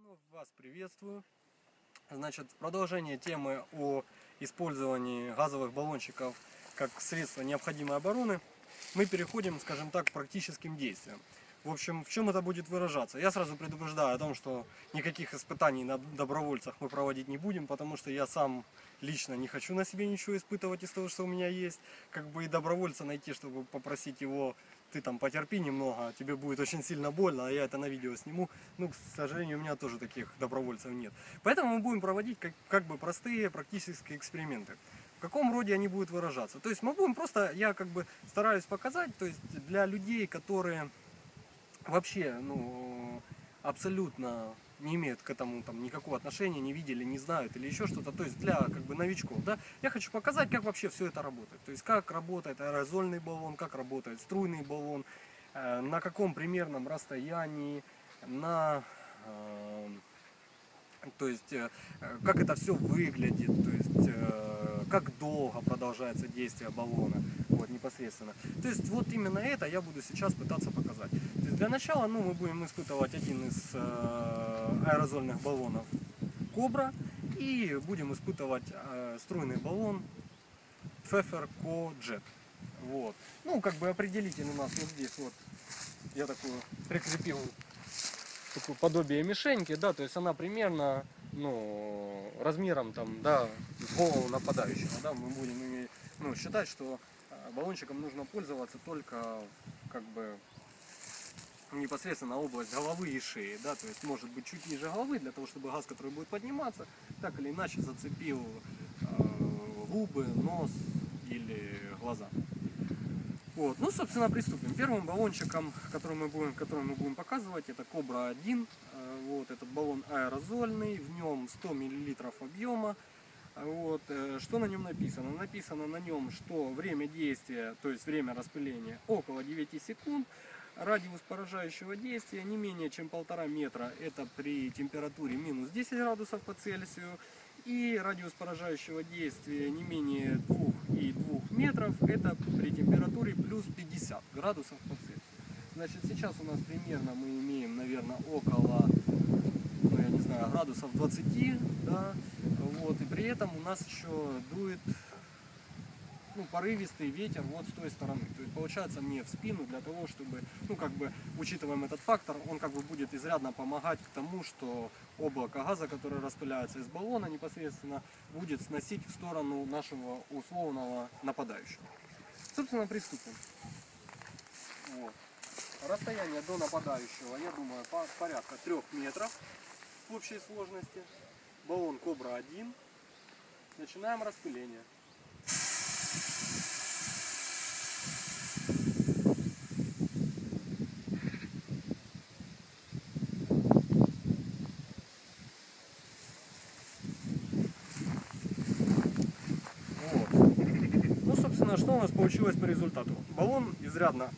Вновь вас приветствую. Значит, в продолжение темы о использовании газовых баллончиков как средство необходимой обороны, мы переходим, скажем так, к практическим действиям. В общем, в чем это будет выражаться? Я сразу предупреждаю о том, что никаких испытаний на добровольцах мы проводить не будем, потому что я сам лично не хочу на себе ничего испытывать из того, что у меня есть. Как бы и добровольца найти, чтобы попросить его: ты там потерпи немного, тебе будет очень сильно больно, а я это на видео сниму. Ну, к сожалению, у меня тоже таких добровольцев нет. Поэтому мы будем проводить как бы простые практические эксперименты. В каком роде они будут выражаться? То есть мы будем просто, я как бы стараюсь показать, то есть для людей, которые вообще, абсолютно не имеют к этому там никакого отношения, не видели, не знают или еще что-то, то есть для как бы новичков, да, я хочу показать, как вообще все это работает, то есть как работает аэрозольный баллон, как работает струйный баллон, на каком примерном расстоянии, то есть как это все выглядит, то есть как долго продолжается действие баллона, вот непосредственно. То есть вот именно это я буду сейчас пытаться показать. То есть для начала, мы будем испытывать один из аэрозольных баллонов Cobra и будем испытывать струйный баллон Pfeffer Co Jet. Вот. Как бы определитель у нас вот здесь вот, я такую прикрепил такое подобие мишеньки, да, то есть она примерно, размером там, да, с голову нападающего, да, мы будем считать, что баллончиком нужно пользоваться только как бы непосредственно область головы и шеи, да, то есть может быть чуть ниже головы, для того, чтобы газ, который будет подниматься, так или иначе зацепил губы, нос или глаза. Вот. Собственно, приступим. Первым баллончиком, который мы будем показывать, это Cobra 1. Вот, этот баллон аэрозольный, в нем 100 мл объема. Вот. Что на нем написано? Написано на нем, что время действия, то есть время распыления, около 9 секунд. Радиус поражающего действия не менее чем 1,5 метра, это при температуре минус 10 градусов по Цельсию. И радиус поражающего действия не менее 2,2 метров, это при температуре плюс 50 градусов по Цельсию. Значит, сейчас у нас примерно мы имеем, наверное, около, я не знаю, градусов 20, да, вот, и при этом у нас еще дует порывистый ветер вот с той стороны. То есть получается мне в спину для того, чтобы, учитываем этот фактор, он как бы будет изрядно помогать к тому, что облако газа, которое распыляется из баллона непосредственно, будет сносить в сторону нашего условного нападающего. Собственно, приступим. Вот. Расстояние до нападающего, я думаю, порядка 3 метров в общей сложности. Баллон Cobra 1. Начинаем распыление. Собственно, что у нас получилось по результату? Баллон изрядно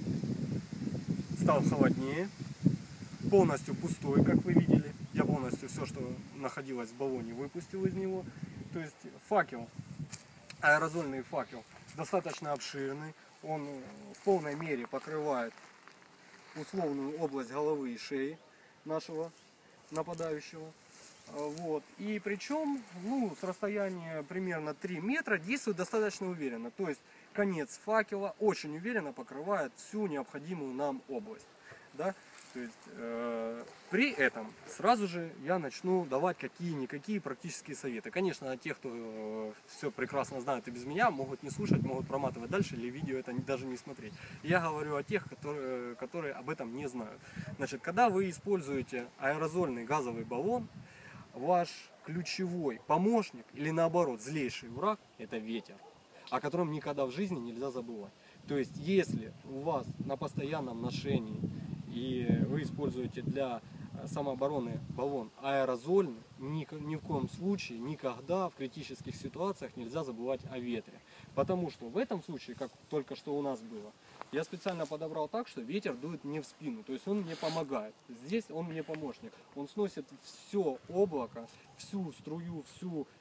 стал холоднее, полностью пустой, как вы видели. Я полностью все, что находилось в баллоне, выпустил из него. То есть факел, аэрозольный факел, достаточно обширный. Он в полной мере покрывает условную область головы и шеи нашего нападающего. Вот. И причем, с расстояния примерно 3 метра действует достаточно уверенно. То есть конец факела очень уверенно покрывает всю необходимую нам область. Да? То есть при этом сразу же я начну давать какие-никакие практические советы. Конечно, те, кто все прекрасно знает и без меня, могут не слушать, могут проматывать дальше или видео это даже не смотреть. Я говорю о тех, которые об этом не знают. Значит, когда вы используете аэрозольный газовый баллон, ваш ключевой помощник или наоборот злейший враг – это ветер, о котором никогда в жизни нельзя забывать. То есть если у вас на постоянном ношении и вы используете для самообороны баллон аэрозольный, ни в коем случае, никогда в критических ситуациях нельзя забывать о ветре. Потому что в этом случае, как только что у нас было, я специально подобрал так, что ветер дует мне в спину, то есть он мне помогает. Здесь он мне помощник. Он сносит все облако, всю струю,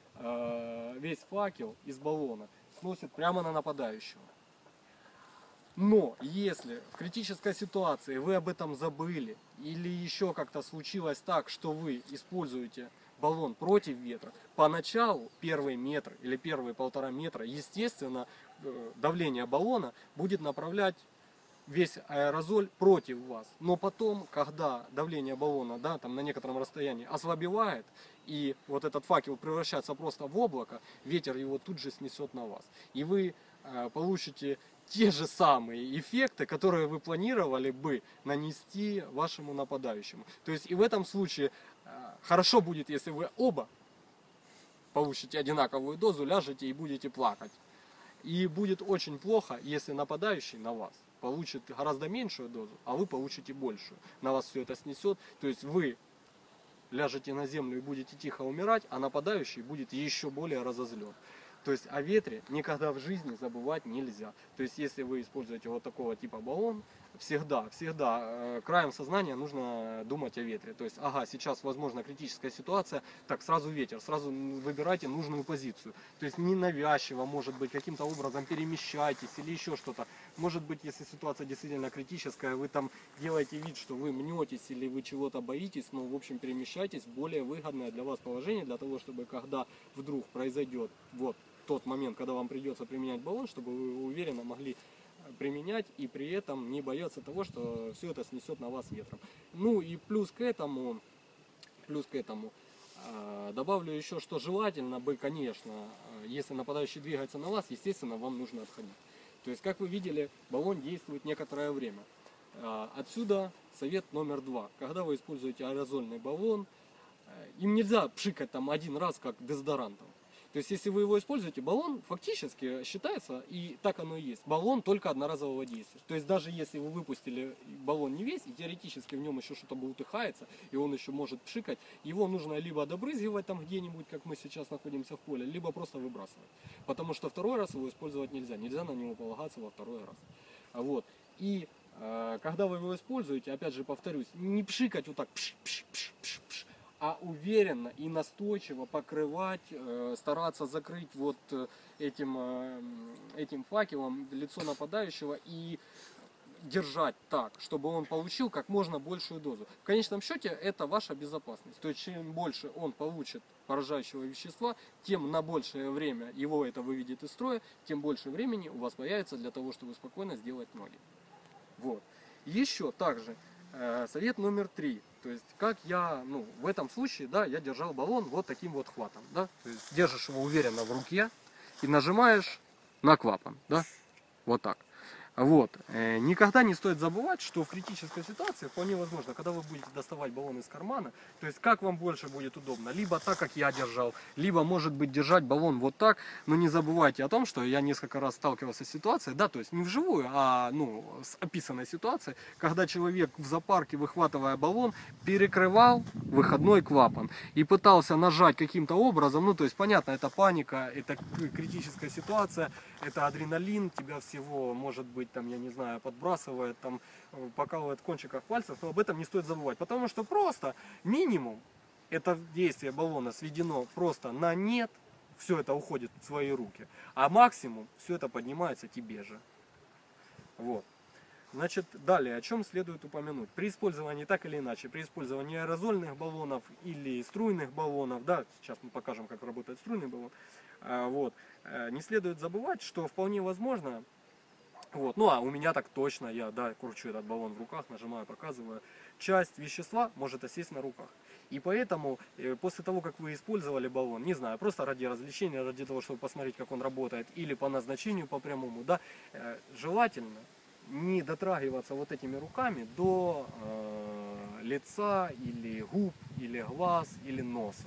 весь факел из баллона, сносит прямо на нападающего. Но если в критической ситуации вы об этом забыли, или еще как-то случилось так, что вы используете баллон против ветра, поначалу первый метр или первые 1,5 метра, естественно, давление баллона будет направлять весь аэрозоль против вас. Но потом, когда давление баллона, да, там на некотором расстоянии ослабевает, и вот этот факел превращается просто в облако, ветер его тут же снесет на вас. И вы получите те же самые эффекты, которые вы планировали бы нанести вашему нападающему. То есть и в этом случае хорошо будет, если вы оба получите одинаковую дозу, ляжете и будете плакать. И будет очень плохо, если нападающий на вас получит гораздо меньшую дозу, а вы получите большую. На вас все это снесет. То есть вы ляжете на землю и будете тихо умирать, а нападающий будет еще более разозлен. То есть о ветре никогда в жизни забывать нельзя. То есть если вы используете вот такого типа баллон, всегда краем сознания нужно думать о ветре. То есть, ага, сейчас возможно критическая ситуация, так сразу ветер, сразу выбирайте нужную позицию. То есть ненавязчиво, может быть, каким-то образом перемещайтесь или еще что-то. Может быть, если ситуация действительно критическая, вы там делаете вид, что вы мнетесь или вы чего-то боитесь, но в общем перемещайтесь в более выгодное для вас положение, для того, чтобы когда вдруг произойдет вот тот момент, когда вам придется применять баллон, чтобы вы уверенно могли применять и при этом не бояться того, что все это снесет на вас ветром. Ну и плюс к этому добавлю еще, что желательно бы, конечно, если нападающий двигается на вас, естественно, вам нужно отходить. То есть, как вы видели, баллон действует некоторое время. Отсюда совет номер 2. Когда вы используете аэрозольный баллон, им нельзя пшикать там один раз, как дезодорантом. То есть, если вы его используете, баллон фактически считается, и так оно и есть, баллон только одноразового действия. То есть, даже если вы выпустили баллон не весь, и теоретически в нем еще что-то бултыхается, и он еще может пшикать, его нужно либо добрызгивать там где-нибудь, как мы сейчас находимся в поле, либо просто выбрасывать. Потому что второй раз его использовать нельзя, нельзя на него полагаться во второй раз. Вот. И когда вы его используете, опять же повторюсь, не пшикать вот так, пш, а уверенно и настойчиво покрывать, стараться закрыть вот этим факелом лицо нападающего и держать так, чтобы он получил как можно большую дозу. В конечном счете это ваша безопасность. То есть чем больше он получит поражающего вещества, тем на большее время его это выведет из строя, тем больше времени у вас появится для того, чтобы спокойно сделать ноги. Вот. Еще также совет номер 3. То есть, как я, в этом случае, да, я держал баллон вот таким вот хватом, да. То есть, держишь его уверенно в руке и нажимаешь на клапан, да, вот так. Вот. Никогда не стоит забывать, что в критической ситуации вполне возможно, когда вы будете доставать баллон из кармана, то есть как вам больше будет удобно, либо так, как я держал, либо может быть держать баллон вот так, но не забывайте о том, что я несколько раз сталкивался с ситуацией, да, то есть не вживую, а с описанной ситуацией, когда человек в зоопарке, выхватывая баллон, перекрывал выходной клапан и пытался нажать каким-то образом, то есть понятно, это паника, это критическая ситуация, это адреналин, тебя всего может быть там, я не знаю, подбрасывает, там, покалывает в кончиках пальцев, но об этом не стоит забывать, потому что просто минимум это действие баллона сведено просто на нет, все это уходит в свои руки, а максимум все это поднимается тебе же. Вот. Значит, далее, о чем следует упомянуть. При использовании, так или иначе, при использовании аэрозольных баллонов или струйных баллонов, да, сейчас мы покажем, как работает струйный баллон, вот, не следует забывать, что вполне возможно, вот, у меня так точно, я, да, кручу этот баллон в руках, нажимаю, показываю, часть вещества может осесть на руках. И поэтому, после того, как вы использовали баллон, не знаю, просто ради развлечения, ради того, чтобы посмотреть, как он работает, или по назначению, по прямому, да, желательно не дотрагиваться вот этими руками до лица, или губ, или глаз, или носа.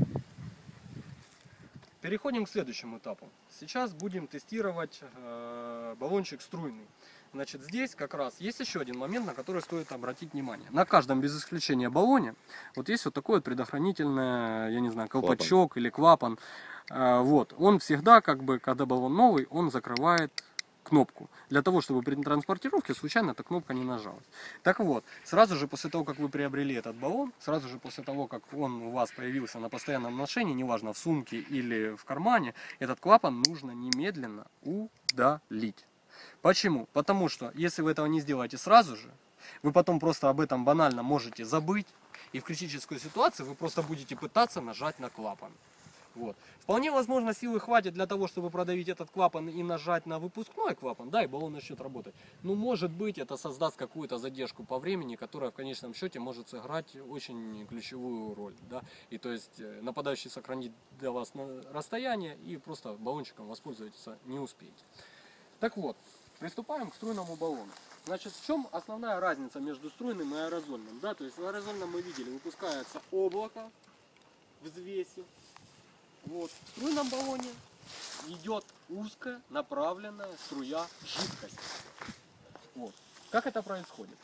Переходим к следующему этапу. Сейчас будем тестировать баллончик струйный. Значит, здесь как раз есть еще один момент, на который стоит обратить внимание. На каждом без исключения баллоне вот есть вот такой вот предохранительный, я не знаю, колпачок или клапан. Вот, он всегда, когда баллон новый, он закрывает кнопку, для того, чтобы при транспортировке случайно эта кнопка не нажалась. Так вот, сразу же после того, как вы приобрели этот баллон, сразу же после того, как он у вас появился на постоянном ношении, неважно в сумке или в кармане, этот клапан нужно немедленно удалить. Почему? Потому что, если вы этого не сделаете сразу же, вы потом просто об этом банально можете забыть, и в критической ситуации вы просто будете пытаться нажать на клапан. Вот. Вполне возможно, силы хватит для того, чтобы продавить этот клапан и нажать на выпускной клапан, да, и баллон начнет работать. Но может быть это создаст какую-то задержку по времени, которая в конечном счете может сыграть очень ключевую роль, да. И то есть нападающий сохранит для вас на расстояние и просто баллончиком воспользоваться не успеете. Так вот, приступаем к струйному баллону. Значит, в чем основная разница между струйным и аэрозольным? Да, то есть в аэрозольном мы видели, выпускается облако взвеси. Вот. В струйном баллоне идет узкая направленная струя жидкости. Вот. Как это происходит?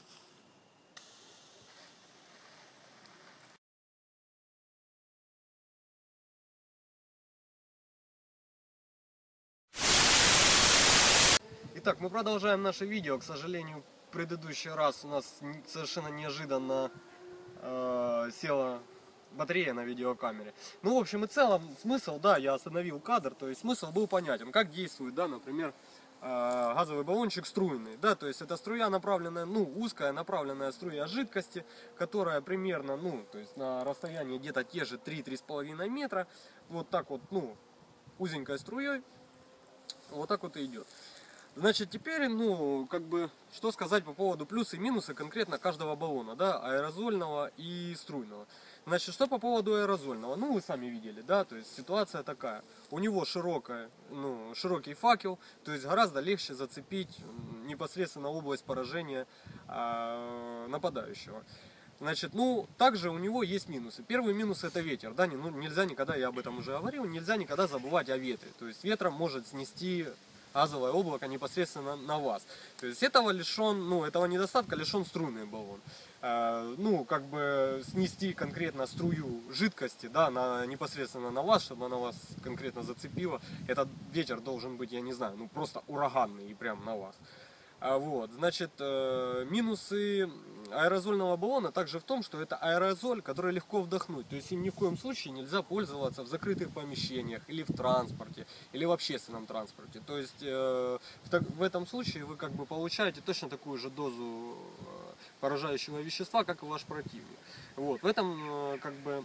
Итак, мы продолжаем наше видео. К сожалению, в предыдущий раз у нас совершенно неожиданно села батарея на видеокамере. Ну, в общем и целом, смысл, да, я остановил кадр, то есть смысл был понятен, как действует, да, например, газовый баллончик струйный, да, то есть это струя направленная, ну, узкая направленная струя жидкости, которая примерно, ну, то есть на расстоянии где-то те же 3-3,5 метра, вот так вот, ну, узенькой струей, вот так вот и идет. Значит, теперь, ну, как бы, что сказать по поводу плюсы и минусы конкретно каждого баллона, да, аэрозольного и струйного. Значит, что по поводу аэрозольного? Ну, вы сами видели, да, то есть ситуация такая. У него широкий факел, то есть гораздо легче зацепить непосредственно область поражения нападающего. Значит, ну, также у него есть минусы. Первый минус — это ветер, да, нельзя никогда, я об этом уже говорил, нельзя никогда забывать о ветре. То есть ветром может снести газовое облако непосредственно на вас. То есть этого лишен, ну, этого недостатка лишен струйный баллон. Ну, как бы снести конкретно струю жидкости, да, непосредственно на вас, чтобы она вас конкретно зацепила. Этот ветер должен быть, я не знаю, ну, просто ураганный и прям на вас. Вот, значит, минусы аэрозольного баллона также в том, что это аэрозоль, который легко вдохнуть. То есть им ни в коем случае нельзя пользоваться в закрытых помещениях, или в транспорте, или в общественном транспорте. То есть в этом случае вы как бы получаете точно такую же дозу поражающего вещества, как и ваш противник. Вот, в этом как бы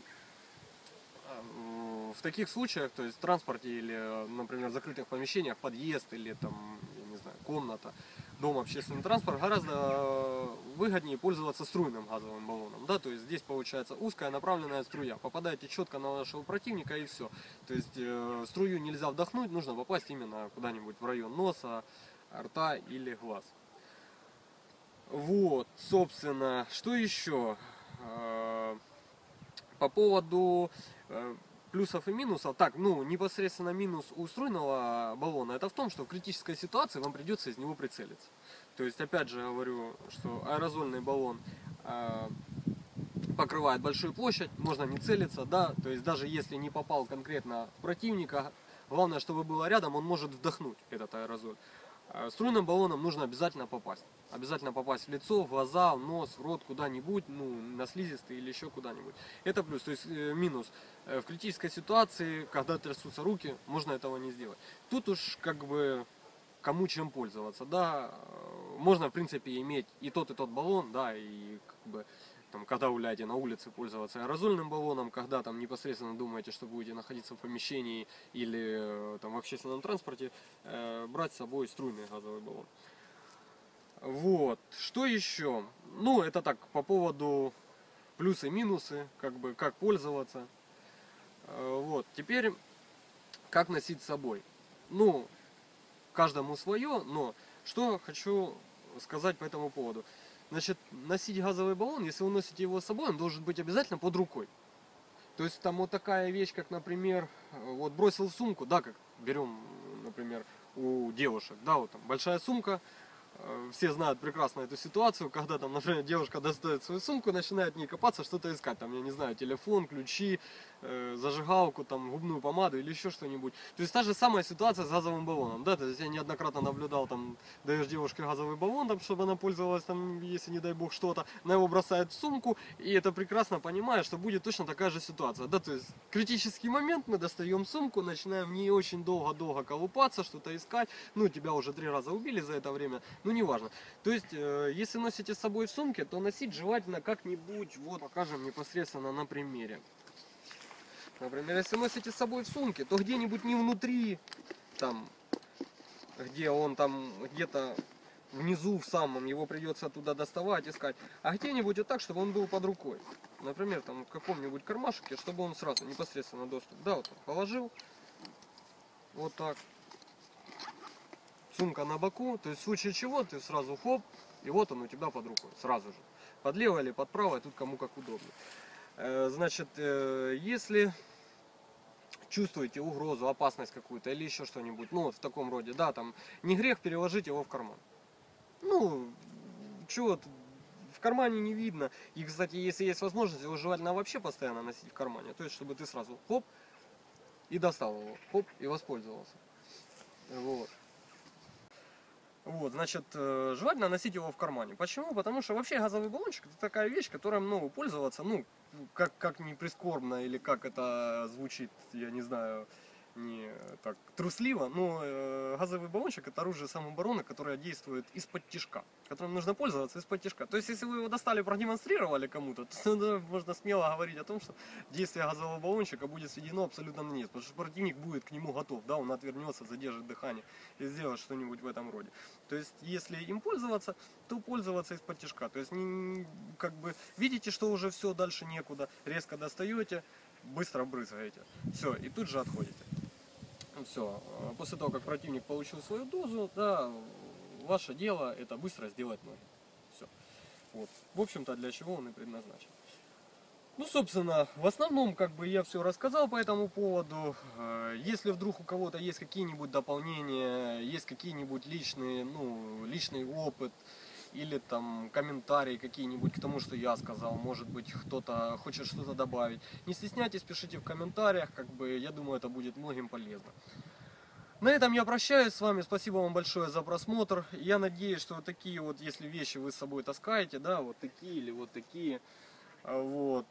в таких случаях, то есть в транспорте или, например, в закрытых помещениях, подъезд или там, я не знаю, комната, дом, общественный транспорт, гораздо выгоднее пользоваться струйным газовым баллоном. Да? То есть здесь получается узкая направленная струя. Попадаете четко на вашего противника и все. То есть струю нельзя вдохнуть, нужно попасть именно куда-нибудь в район носа, рта или глаз. Вот, собственно, что еще? По поводу плюсов и минусов. Так, ну, непосредственно минус у струйного баллона это в том, что в критической ситуации вам придется из него прицелиться. То есть, опять же, говорю, что аэрозольный баллон покрывает большую площадь, можно не целиться, да, то есть даже если не попал конкретно в противника, главное, чтобы было рядом, он может вдохнуть этот аэрозоль. Струйным баллоном нужно обязательно попасть. Обязательно попасть в лицо, в глаза, в нос, в рот, куда-нибудь, ну, на слизистый или еще куда-нибудь. Это плюс. То есть минус. В критической ситуации, когда трясутся руки, можно этого не сделать. Тут уж как бы кому чем пользоваться, да. Можно, в принципе, иметь и тот баллон, да, и как бы там, когда гуляете на улице, пользоваться аэрозольным баллоном, когда там непосредственно думаете, что будете находиться в помещении или там в общественном транспорте, брать с собой струйный газовый баллон. Вот, что еще? Ну, это так, по поводу плюсы и минусы, как бы, как пользоваться. Вот, теперь, как носить с собой. Ну, каждому свое, но что хочу сказать по этому поводу. Значит, носить газовый баллон, если вы носите его с собой, он должен быть обязательно под рукой. То есть там вот такая вещь, как, например, вот бросил в сумку, да, как берем, например, у девушек, да, вот там большая сумка, все знают прекрасно эту ситуацию, когда там, например, девушка достает свою сумку, начинает в ней копаться, что-то искать, там, я не знаю, телефон, ключи, зажигалку, там, губную помаду или еще что-нибудь. То есть та же самая ситуация с газовым баллоном, да, то есть я неоднократно наблюдал, там, даешь девушке газовый баллон, там, чтобы она пользовалась, там, если не дай бог что-то, она его бросает в сумку, и это прекрасно понимает, что будет точно такая же ситуация, да, то есть критический момент, мы достаем сумку, начинаем не очень долго-долго колупаться, что-то искать, ну, тебя уже 3 раза убили за это время, ну, неважно. То есть, если носите с собой в сумке, то носить желательно как-нибудь, вот, покажем непосредственно на примере. Например, если носите с собой в сумке, то где-нибудь не внутри, там, где он там, где-то внизу в самом, его придется оттуда доставать, искать, а где-нибудь вот так, чтобы он был под рукой. Например, там, в каком-нибудь кармашке, чтобы он сразу непосредственно доступ. Да, вот он положил, вот так. Сумка на боку, то есть в случае чего ты сразу хоп, и вот он у тебя под рукой, сразу же. Под левой или под правой, тут кому как удобно. Значит, если чувствуете угрозу, опасность какую-то или еще что-нибудь, ну вот в таком роде, да, там, не грех переложить его в карман. Ну, чего в кармане не видно. И, кстати, если есть возможность, его желательно вообще постоянно носить в кармане. То есть, чтобы ты сразу хоп, и достал его, хоп, и воспользовался. Вот. Вот, значит, желательно носить его в кармане. Почему? Потому что вообще газовый баллончик это такая вещь, которой много пользоваться, ну, как ни прискорбно или как это звучит, я не знаю, не так трусливо, но газовый баллончик это оружие самообороны, которое действует из-под тишка, которым нужно пользоваться из-под тишка. То есть, если вы его достали, продемонстрировали кому-то, то можно смело говорить о том, что действие газового баллончика будет сведено абсолютно на нет, потому что противник будет к нему готов, да, он отвернется, задержит дыхание и сделает что-нибудь в этом роде. То есть, если им пользоваться, то пользоваться из-под тишка. То есть, как бы видите, что уже все, дальше некуда, резко достаете, быстро брызгаете, все, и тут же отходите. Все, после того, как противник получил свою дозу, да, ваше дело это быстро сделать ноги. Все. Вот. В общем-то, для чего он и предназначен. Ну, собственно, в основном, как бы я все рассказал по этому поводу. Если вдруг у кого-то есть какие-нибудь дополнения, есть какие-нибудь личные, ну, личный опыт, или там комментарии какие-нибудь к тому, что я сказал, может быть кто-то хочет что-то добавить, не стесняйтесь, пишите в комментариях, как бы я думаю, это будет многим полезно. На этом я прощаюсь с вами, спасибо вам большое за просмотр, я надеюсь, что вот такие вот, если вещи вы с собой таскаете, да, вот такие или вот такие, вот,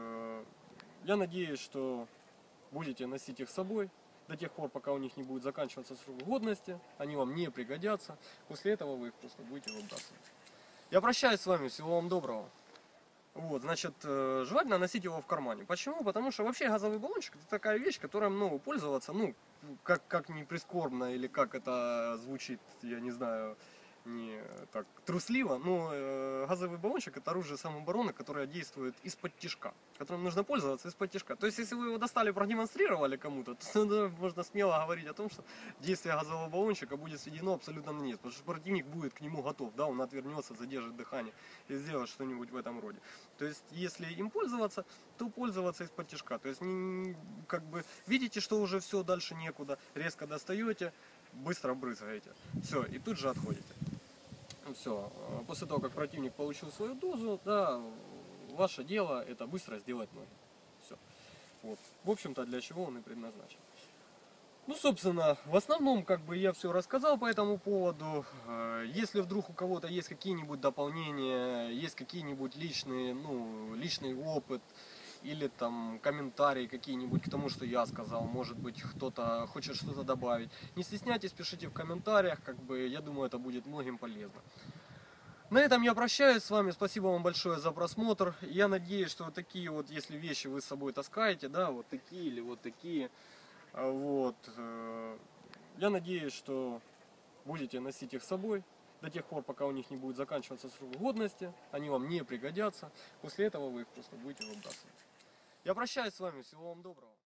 я надеюсь, что будете носить их с собой до тех пор, пока у них не будет заканчиваться срок годности, они вам не пригодятся, после этого вы их просто будете выбрасывать. Я прощаюсь с вами, всего вам доброго. Вот, значит, желательно носить его в кармане. Почему? Потому что вообще газовый баллончик это такая вещь, которой много пользоваться, ну, как ни прискорбно или как это звучит, я не знаю, не так трусливо, но газовый баллончик это оружие самообороны, которое действует из-под тишка, которым нужно пользоваться из-под тишка. То есть, если вы его достали, продемонстрировали кому-то, то можно смело говорить о том, что действие газового баллончика будет сведено абсолютно на нет, потому что противник будет к нему готов, да, он отвернется, задержит дыхание и сделает что-нибудь в этом роде. То есть, если им пользоваться, то пользоваться из-под тишка. То есть, как бы видите, что уже все, дальше некуда, резко достаете, быстро брызгаете, все, и тут же отходите. Все, после того, как противник получил свою дозу, да, ваше дело это быстро сделать ноги. Все. Вот. В общем-то, для чего он и предназначен. Ну, собственно, в основном, как бы я все рассказал по этому поводу. Если вдруг у кого-то есть какие-нибудь дополнения, есть какие-нибудь личные, ну, личный опыт, или там комментарии какие-нибудь к тому, что я сказал, может быть кто-то хочет что-то добавить, не стесняйтесь, пишите в комментариях, как бы я думаю, это будет многим полезно. На этом я прощаюсь с вами, спасибо вам большое за просмотр, я надеюсь, что вот такие вот, если вещи вы с собой таскаете, да, вот такие или вот такие, вот, я надеюсь, что будете носить их с собой до тех пор, пока у них не будет заканчиваться срок годности, они вам не пригодятся, после этого вы их просто будете выбрасывать. Я прощаюсь с вами, всего вам доброго.